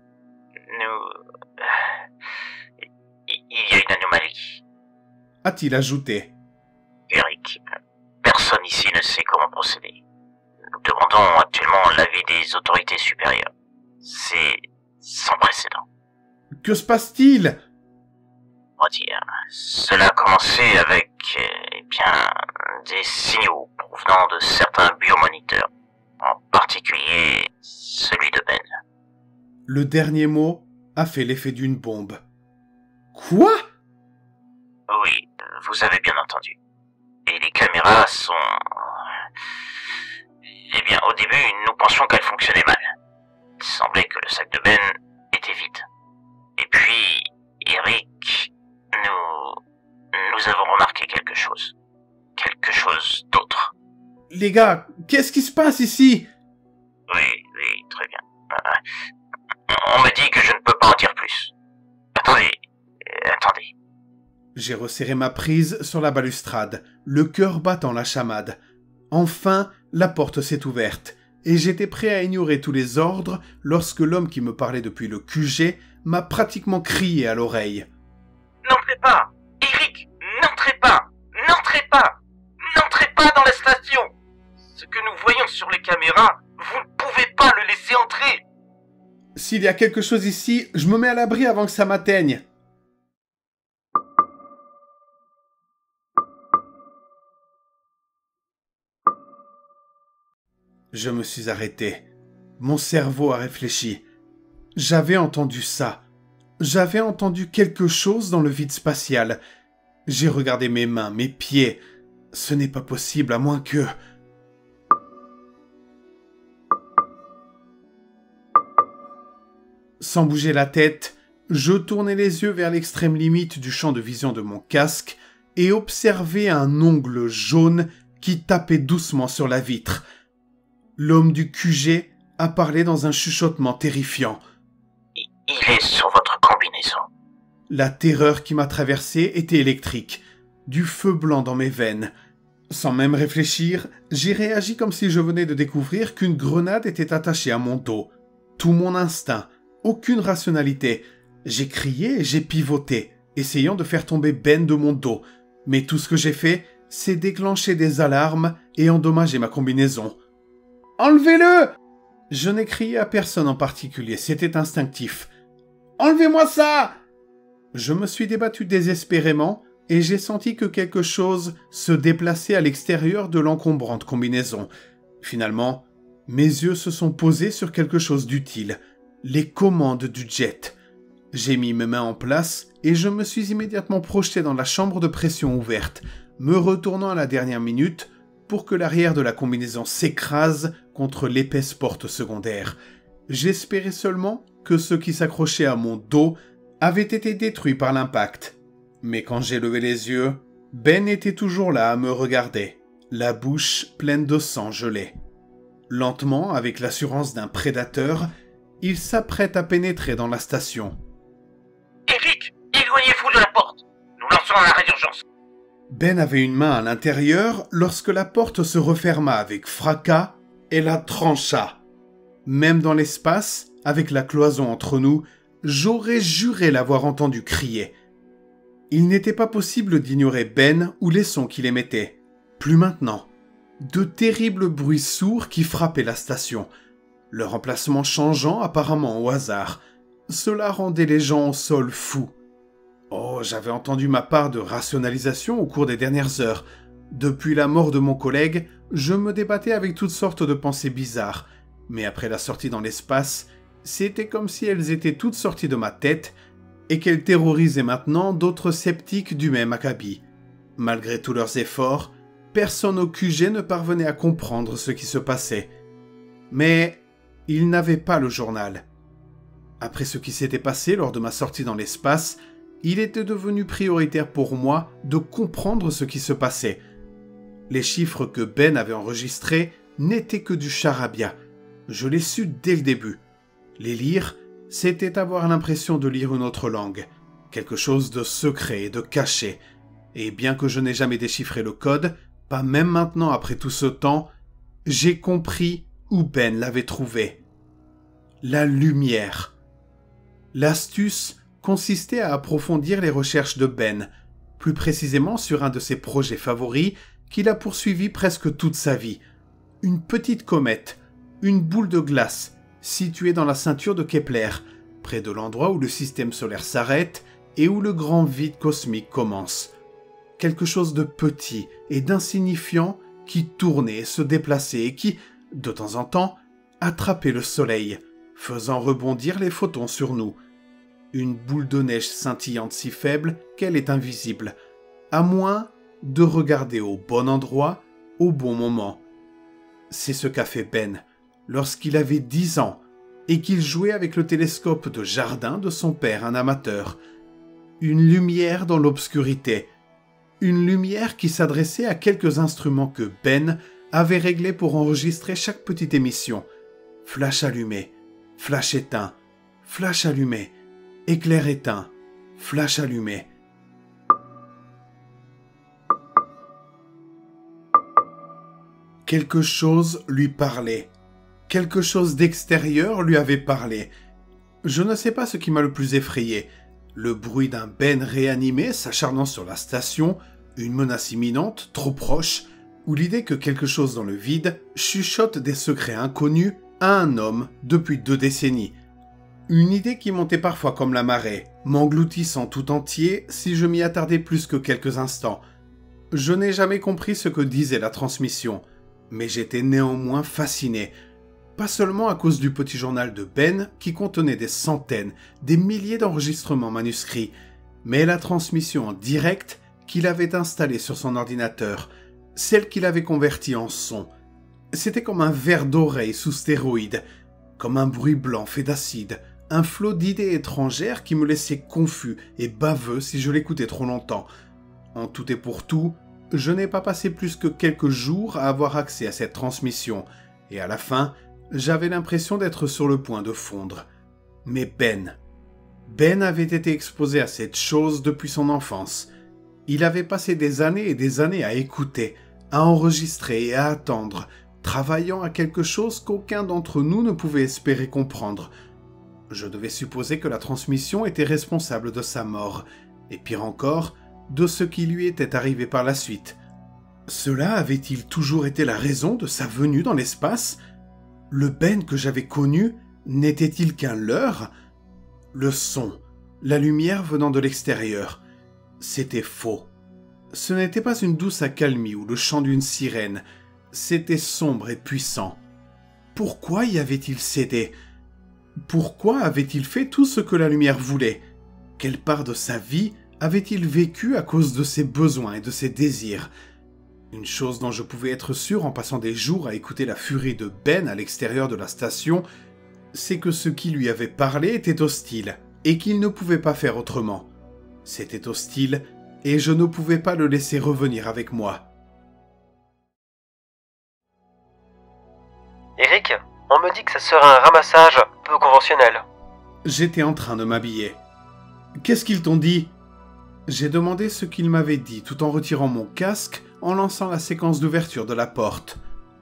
Il y a une anomalie. A-t-il ajouté. Eric, personne ici ne sait comment procéder. Nous demandons actuellement l'avis des autorités supérieures. C'est sans précédent. Que se passe-t-il ? On va dire, cela a commencé avec, des signaux provenant de certains biomoniteurs, en particulier celui de Ben. Le dernier mot a fait l'effet d'une bombe. Quoi ? Oui, vous avez bien entendu. Et les caméras sont... au début, nous pensions qu'elles fonctionnaient mal. Il semblait que le sac de Ben était vide. Et puis, Eric, nous avons remarqué quelque chose. Quelque chose d'autre. Les gars, qu'est-ce qui se passe ici ? Oui, très bien. On m'a dit que je ne peux pas en dire plus. Attendez. J'ai resserré ma prise sur la balustrade, le cœur battant la chamade. Enfin, la porte s'est ouverte, et j'étais prêt à ignorer tous les ordres lorsque l'homme qui me parlait depuis le QG m'a pratiquement crié à l'oreille. « N'entrez pas! Eric, n'entrez pas! N'entrez pas! N'entrez pas dans la station! Ce que nous voyons sur les caméras, vous ne pouvez pas le laisser entrer! » S'il y a quelque chose ici, je me mets à l'abri avant que ça m'atteigne. Je me suis arrêté. Mon cerveau a réfléchi. J'avais entendu ça. J'avais entendu quelque chose dans le vide spatial. J'ai regardé mes mains, mes pieds. Ce n'est pas possible à moins que... Sans bouger la tête, je tournai les yeux vers l'extrême limite du champ de vision de mon casque et observai un ongle jaune qui tapait doucement sur la vitre. L'homme du QG a parlé dans un chuchotement terrifiant. Il est sur votre combinaison. La terreur qui m'a traversé était électrique, du feu blanc dans mes veines. Sans même réfléchir, j'ai réagi comme si je venais de découvrir qu'une grenade était attachée à mon dos. Tout mon instinct, aucune rationalité. J'ai crié et j'ai pivoté, essayant de faire tomber Ben de mon dos. Mais tout ce que j'ai fait, c'est déclencher des alarmes et endommager ma combinaison. « Enlevez-le !» Je n'ai crié à personne en particulier, c'était instinctif. « Enlevez-moi ça !» Je me suis débattu désespérément et j'ai senti que quelque chose se déplaçait à l'extérieur de l'encombrante combinaison. Finalement, mes yeux se sont posés sur quelque chose d'utile, les commandes du jet. J'ai mis mes mains en place et je me suis immédiatement projeté dans la chambre de pression ouverte, me retournant à la dernière minute pour que l'arrière de la combinaison s'écrase contre l'épaisse porte secondaire. J'espérais seulement que ceux qui s'accrochaient à mon dos avaient été détruits par l'impact. Mais quand j'ai levé les yeux, Ben était toujours là à me regarder, la bouche pleine de sang gelé. Lentement, avec l'assurance d'un prédateur, il s'apprête à pénétrer dans la station. « Eric, éloignez-vous de la porte. Nous lançons un arrêt d'urgence. » Ben avait une main à l'intérieur lorsque la porte se referma avec fracas et la trancha. Même dans l'espace, avec la cloison entre nous, j'aurais juré l'avoir entendu crier. Il n'était pas possible d'ignorer Ben ou les sons qu'il émettait. Plus maintenant. De terribles bruits sourds qui frappaient la station, leur emplacement changeant apparemment au hasard. Cela rendait les gens au sol fous. Oh, j'avais entendu ma part de rationalisation au cours des dernières heures. Depuis la mort de mon collègue, je me débattais avec toutes sortes de pensées bizarres. Mais après la sortie dans l'espace, c'était comme si elles étaient toutes sorties de ma tête et qu'elles terrorisaient maintenant d'autres sceptiques du même acabit. Malgré tous leurs efforts, personne au QG ne parvenait à comprendre ce qui se passait. Mais ils n'avaient pas le journal. Après ce qui s'était passé lors de ma sortie dans l'espace, il était devenu prioritaire pour moi de comprendre ce qui se passait. Les chiffres que Ben avait enregistrés n'étaient que du charabia. Je l'ai su dès le début. Les lire, c'était avoir l'impression de lire une autre langue, quelque chose de secret et de caché. Et bien que je n'ai jamais déchiffré le code, pas même maintenant après tout ce temps, j'ai compris où Ben l'avait trouvé. La lumière. L'astuce consistait à approfondir les recherches de Ben, plus précisément sur un de ses projets favoris qu'il a poursuivi presque toute sa vie. Une petite comète, une boule de glace, située dans la ceinture de Kepler, près de l'endroit où le système solaire s'arrête et où le grand vide cosmique commence. Quelque chose de petit et d'insignifiant qui tournait et se déplaçait et qui, de temps en temps, attrapait le soleil, faisant rebondir les photons sur nous. Une boule de neige scintillante si faible qu'elle est invisible, à moins de regarder au bon endroit, au bon moment. C'est ce qu'a fait Ben lorsqu'il avait 10 ans et qu'il jouait avec le télescope de jardin de son père, un amateur. Une lumière dans l'obscurité. Une lumière qui s'adressait à quelques instruments que Ben avait réglés pour enregistrer chaque petite émission. Flash allumé, flash éteint, flash allumé, éclair éteint, flash allumé. Quelque chose lui parlait. Quelque chose d'extérieur lui avait parlé. Je ne sais pas ce qui m'a le plus effrayé. Le bruit d'un Ben réanimé s'acharnant sur la station, une menace imminente, trop proche, ou l'idée que quelque chose dans le vide chuchote des secrets inconnus à un homme depuis 2 décennies. Une idée qui montait parfois comme la marée, m'engloutissant tout entier si je m'y attardais plus que quelques instants. Je n'ai jamais compris ce que disait la transmission, mais j'étais néanmoins fasciné. Pas seulement à cause du petit journal de Ben qui contenait des centaines, des milliers d'enregistrements manuscrits, mais la transmission en direct qu'il avait installée sur son ordinateur, celle qu'il avait convertie en son. C'était comme un verre d'oreille sous stéroïdes, comme un bruit blanc fait d'acide, un flot d'idées étrangères qui me laissait confus et baveux si je l'écoutais trop longtemps. En tout et pour tout, je n'ai pas passé plus que quelques jours à avoir accès à cette transmission, et à la fin, j'avais l'impression d'être sur le point de fondre. Mais Ben avait été exposé à cette chose depuis son enfance. Il avait passé des années et des années à écouter, à enregistrer et à attendre, travaillant à quelque chose qu'aucun d'entre nous ne pouvait espérer comprendre. Je devais supposer que la transmission était responsable de sa mort, et pire encore, de ce qui lui était arrivé par la suite. Cela avait-il toujours été la raison de sa venue dans l'espace ? Le Ben que j'avais connu n'était-il qu'un leurre ? Le son, la lumière venant de l'extérieur, c'était faux. Ce n'était pas une douce accalmie ou le chant d'une sirène, c'était sombre et puissant. Pourquoi y avait-il cédé ? Pourquoi avait-il fait tout ce que la lumière voulait ? Quelle part de sa vie avait-il vécu à cause de ses besoins et de ses désirs ? Une chose dont je pouvais être sûr en passant des jours à écouter la furie de Ben à l'extérieur de la station, c'est que ce qui lui avait parlé était hostile, et qu'il ne pouvait pas faire autrement. C'était hostile, et je ne pouvais pas le laisser revenir avec moi. Eric, on me dit que ça sera un ramassage peu conventionnel. J'étais en train de m'habiller. Qu'est-ce qu'ils t'ont dit ? J'ai demandé ce qu'ils m'avaient dit tout en retirant mon casque en lançant la séquence d'ouverture de la porte.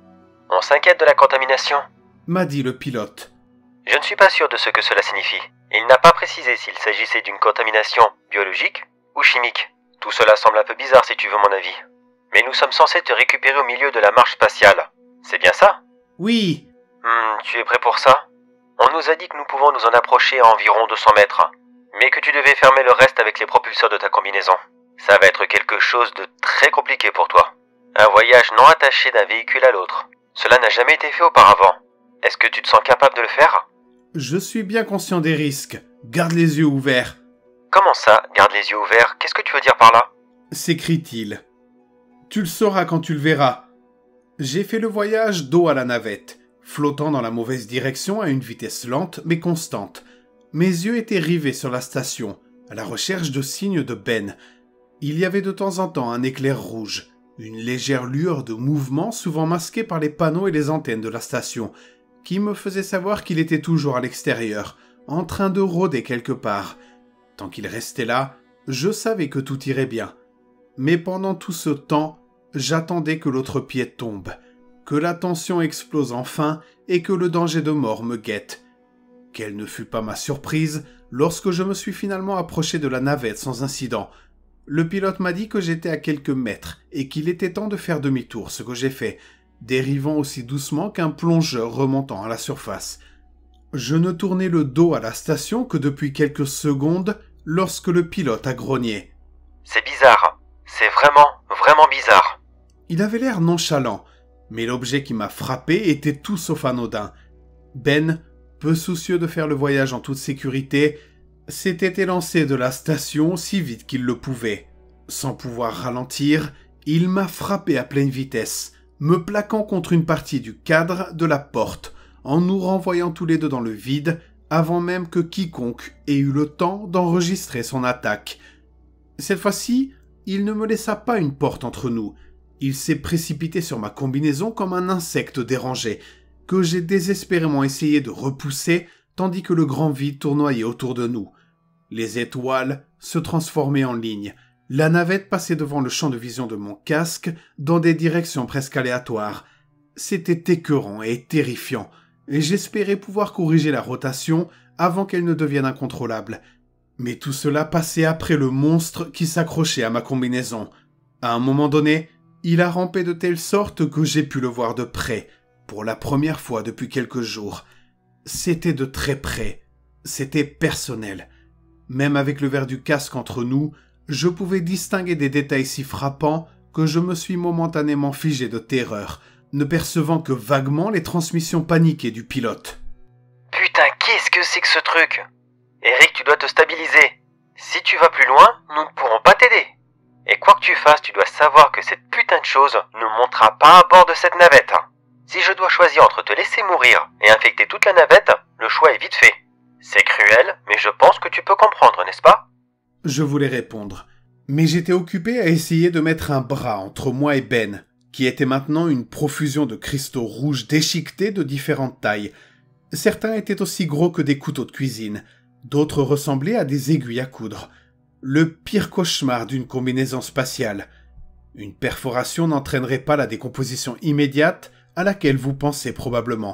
On s'inquiète de la contamination, m'a dit le pilote. Je ne suis pas sûr de ce que cela signifie. Il n'a pas précisé s'il s'agissait d'une contamination biologique ou chimique. Tout cela semble un peu bizarre si tu veux mon avis. Mais nous sommes censés te récupérer au milieu de la marche spatiale. C'est bien ça ? Oui. Tu es prêt pour ça ? On nous a dit que nous pouvons nous en approcher à environ 200 mètres, mais que tu devais fermer le reste avec les propulseurs de ta combinaison. Ça va être quelque chose de très compliqué pour toi. Un voyage non attaché d'un véhicule à l'autre. Cela n'a jamais été fait auparavant. Est-ce que tu te sens capable de le faire ? Je suis bien conscient des risques. Garde les yeux ouverts. Comment ça, garde les yeux ouverts ? Qu'est-ce que tu veux dire par là ? S'écrie-t-il. Tu le sauras quand tu le verras. J'ai fait le voyage dos à la navette, flottant dans la mauvaise direction à une vitesse lente mais constante. Mes yeux étaient rivés sur la station, à la recherche de signes de Ben. Il y avait de temps en temps un éclair rouge, une légère lueur de mouvement souvent masquée par les panneaux et les antennes de la station, qui me faisait savoir qu'il était toujours à l'extérieur, en train de rôder quelque part. Tant qu'il restait là, je savais que tout irait bien. Mais pendant tout ce temps, j'attendais que l'autre pied tombe, que la tension explose enfin et que le danger de mort me guette. Quelle ne fut pas ma surprise lorsque je me suis finalement approché de la navette sans incident. Le pilote m'a dit que j'étais à quelques mètres et qu'il était temps de faire demi-tour, ce que j'ai fait, dérivant aussi doucement qu'un plongeur remontant à la surface. Je ne tournais le dos à la station que depuis quelques secondes lorsque le pilote a grogné. « C'est bizarre. C'est vraiment bizarre. » Il avait l'air nonchalant, mais l'objet qui m'a frappé était tout sauf anodin. Ben, peu soucieux de faire le voyage en toute sécurité, s'était élancé de la station si vite qu'il le pouvait. Sans pouvoir ralentir, il m'a frappé à pleine vitesse, me plaquant contre une partie du cadre de la porte, en nous renvoyant tous les deux dans le vide, avant même que quiconque ait eu le temps d'enregistrer son attaque. Cette fois-ci, il ne me laissa pas une porte entre nous. Il s'est précipité sur ma combinaison comme un insecte dérangé, que j'ai désespérément essayé de repousser, tandis que le grand vide tournoyait autour de nous. Les étoiles se transformaient en lignes. La navette passait devant le champ de vision de mon casque dans des directions presque aléatoires. C'était écœurant et terrifiant, et j'espérais pouvoir corriger la rotation avant qu'elle ne devienne incontrôlable. Mais tout cela passait après le monstre qui s'accrochait à ma combinaison. À un moment donné, il a rampé de telle sorte que j'ai pu le voir de près, pour la première fois depuis quelques jours. C'était de très près. C'était personnel. Même avec le verre du casque entre nous, je pouvais distinguer des détails si frappants que je me suis momentanément figé de terreur, ne percevant que vaguement les transmissions paniquées du pilote. « Putain, qu'est-ce que c'est que ce truc ? Eric, tu dois te stabiliser. Si tu vas plus loin, nous ne pourrons pas t'aider. Et quoi que tu fasses, tu dois savoir que cette putain de chose ne montera pas à bord de cette navette. Si je dois choisir entre te laisser mourir et infecter toute la navette, le choix est vite fait. C'est cruel, mais je pense que tu peux comprendre, n'est-ce pas ? Je voulais répondre, mais j'étais occupé à essayer de mettre un bras entre moi et Ben, qui était maintenant une profusion de cristaux rouges déchiquetés de différentes tailles. Certains étaient aussi gros que des couteaux de cuisine, d'autres ressemblaient à des aiguilles à coudre. Le pire cauchemar d'une combinaison spatiale. Une perforation n'entraînerait pas la décomposition immédiate à laquelle vous pensez probablement.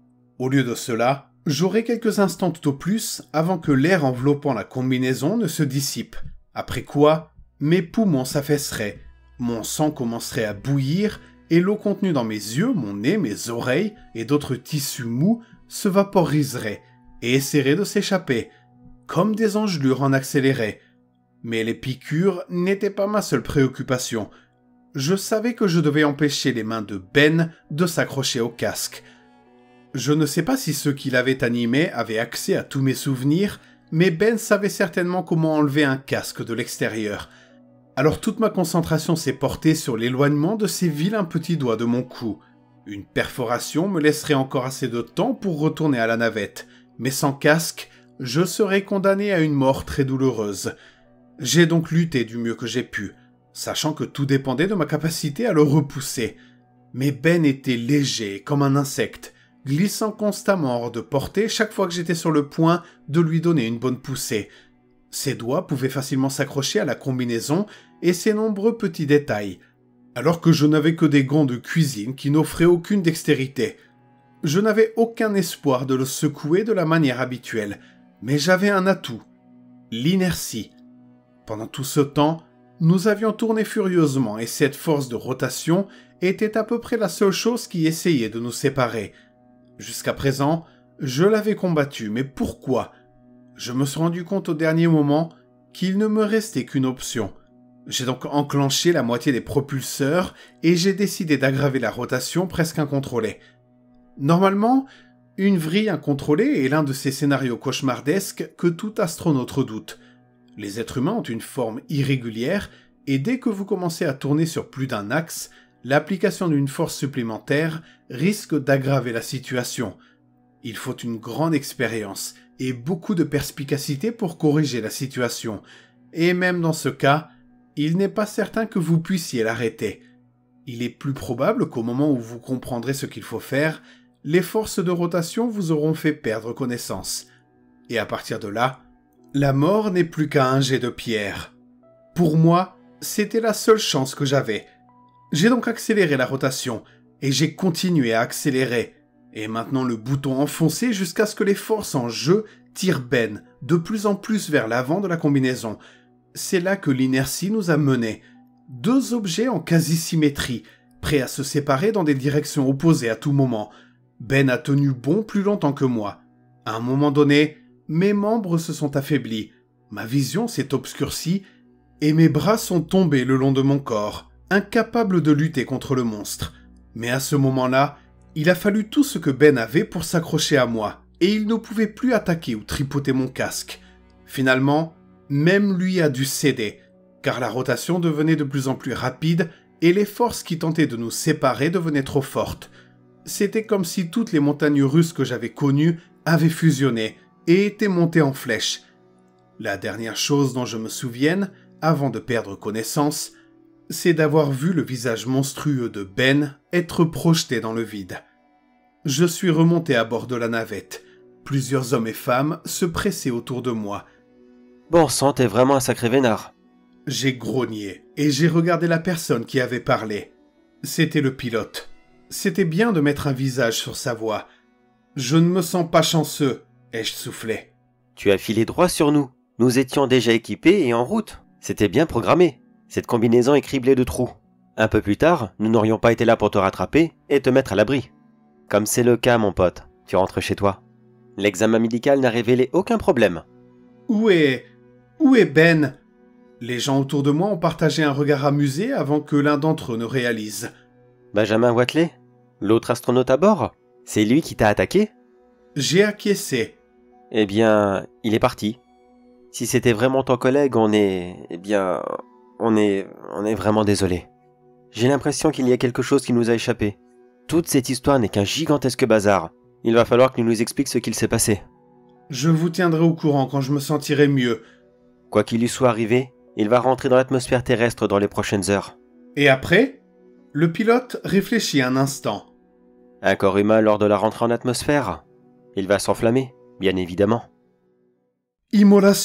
Au lieu de cela, j'aurai quelques instants tout au plus avant que l'air enveloppant la combinaison ne se dissipe, après quoi mes poumons s'affaisseraient, mon sang commencerait à bouillir et l'eau contenue dans mes yeux, mon nez, mes oreilles et d'autres tissus mous se vaporiserait et essaierait de s'échapper, comme des engelures en accéléré. Mais les piqûres n'étaient pas ma seule préoccupation. Je savais que je devais empêcher les mains de Ben de s'accrocher au casque. Je ne sais pas si ceux qui l'avaient animé avaient accès à tous mes souvenirs, mais Ben savait certainement comment enlever un casque de l'extérieur. Alors toute ma concentration s'est portée sur l'éloignement de ces vilains petits doigts de mon cou. Une perforation me laisserait encore assez de temps pour retourner à la navette, mais sans casque, je serais condamné à une mort très douloureuse. J'ai donc lutté du mieux que j'ai pu, sachant que tout dépendait de ma capacité à le repousser. Mais Ben était léger comme un insecte, glissant constamment hors de portée chaque fois que j'étais sur le point de lui donner une bonne poussée. Ses doigts pouvaient facilement s'accrocher à la combinaison et ses nombreux petits détails, alors que je n'avais que des gants de cuisine qui n'offraient aucune dextérité. Je n'avais aucun espoir de le secouer de la manière habituelle, mais j'avais un atout, l'inertie. Pendant tout ce temps, nous avions tourné furieusement et cette force de rotation était à peu près la seule chose qui essayait de nous séparer. Jusqu'à présent, je l'avais combattu, mais pourquoi ? Je me suis rendu compte au dernier moment qu'il ne me restait qu'une option. J'ai donc enclenché la moitié des propulseurs et j'ai décidé d'aggraver la rotation presque incontrôlée. Normalement, une vrille incontrôlée est l'un de ces scénarios cauchemardesques que tout astronaute redoute. Les êtres humains ont une forme irrégulière et dès que vous commencez à tourner sur plus d'un axe, l'application d'une force supplémentaire risque d'aggraver la situation. Il faut une grande expérience et beaucoup de perspicacité pour corriger la situation. Et même dans ce cas, il n'est pas certain que vous puissiez l'arrêter. Il est plus probable qu'au moment où vous comprendrez ce qu'il faut faire, les forces de rotation vous auront fait perdre connaissance. Et à partir de là, la mort n'est plus qu'à un jet de pierre. Pour moi, c'était la seule chance que j'avais. J'ai donc accéléré la rotation, et j'ai continué à accélérer, et maintenant le bouton enfoncé jusqu'à ce que les forces en jeu tirent Ben de plus en plus vers l'avant de la combinaison. C'est là que l'inertie nous a menés. Deux objets en quasi-symétrie, prêts à se séparer dans des directions opposées à tout moment. Ben a tenu bon plus longtemps que moi. À un moment donné, mes membres se sont affaiblis, ma vision s'est obscurcie, et mes bras sont tombés le long de mon corps, incapables de lutter contre le monstre. Mais à ce moment-là, il a fallu tout ce que Ben avait pour s'accrocher à moi, et il ne pouvait plus attaquer ou tripoter mon casque. Finalement, même lui a dû céder, car la rotation devenait de plus en plus rapide et les forces qui tentaient de nous séparer devenaient trop fortes. C'était comme si toutes les montagnes russes que j'avais connues avaient fusionné et étaient montées en flèche. La dernière chose dont je me souvienne, avant de perdre connaissance, c'est d'avoir vu le visage monstrueux de Ben être projeté dans le vide. Je suis remonté à bord de la navette. Plusieurs hommes et femmes se pressaient autour de moi. Bon sang, t'es vraiment un sacré vénard. J'ai grogné et j'ai regardé la personne qui avait parlé. C'était le pilote. C'était bien de mettre un visage sur sa voix. Je ne me sens pas chanceux, ai-je soufflé. Tu as filé droit sur nous. Nous étions déjà équipés et en route. C'était bien programmé. Cette combinaison est criblée de trous. Un peu plus tard, nous n'aurions pas été là pour te rattraper et te mettre à l'abri. Comme c'est le cas, mon pote, tu rentres chez toi. L'examen médical n'a révélé aucun problème. Où est Ben ? Les gens autour de moi ont partagé un regard amusé avant que l'un d'entre eux ne réalise. Benjamin Watley, l'autre astronaute à bord, c'est lui qui t'a attaqué ? J'ai acquiescé. Eh bien, il est parti. Si c'était vraiment ton collègue, on est vraiment désolé. J'ai l'impression qu'il y a quelque chose qui nous a échappé. Toute cette histoire n'est qu'un gigantesque bazar. Il va falloir que tu nous expliques ce qu'il s'est passé. Je vous tiendrai au courant quand je me sentirai mieux. Quoi qu'il lui soit arrivé, il va rentrer dans l'atmosphère terrestre dans les prochaines heures. Et après ? Le pilote réfléchit un instant. Un corps humain lors de la rentrée en atmosphère ? Il va s'enflammer, bien évidemment. Immolation !